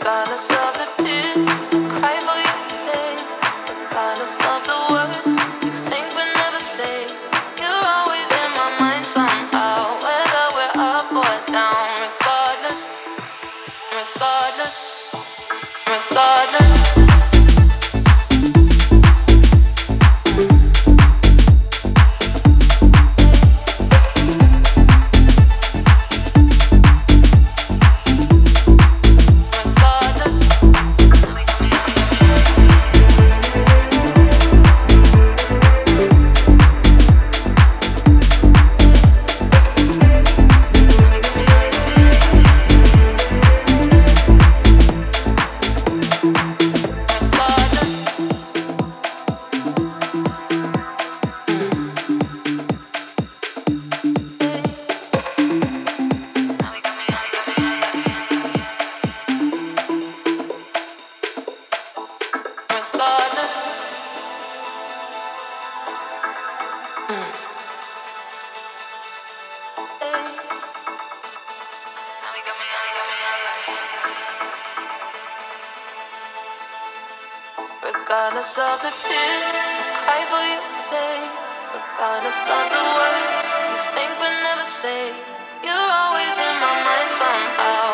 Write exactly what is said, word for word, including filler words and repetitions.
Regardless of the tears I cry for you today, regardless of the words you think but never say, you're always in my mind somehow, whether we're up or down. Regardless, regardless, regardless. Regardless of the tears I cry for you today, regardless of the words you think but never say, you're always in my mind somehow,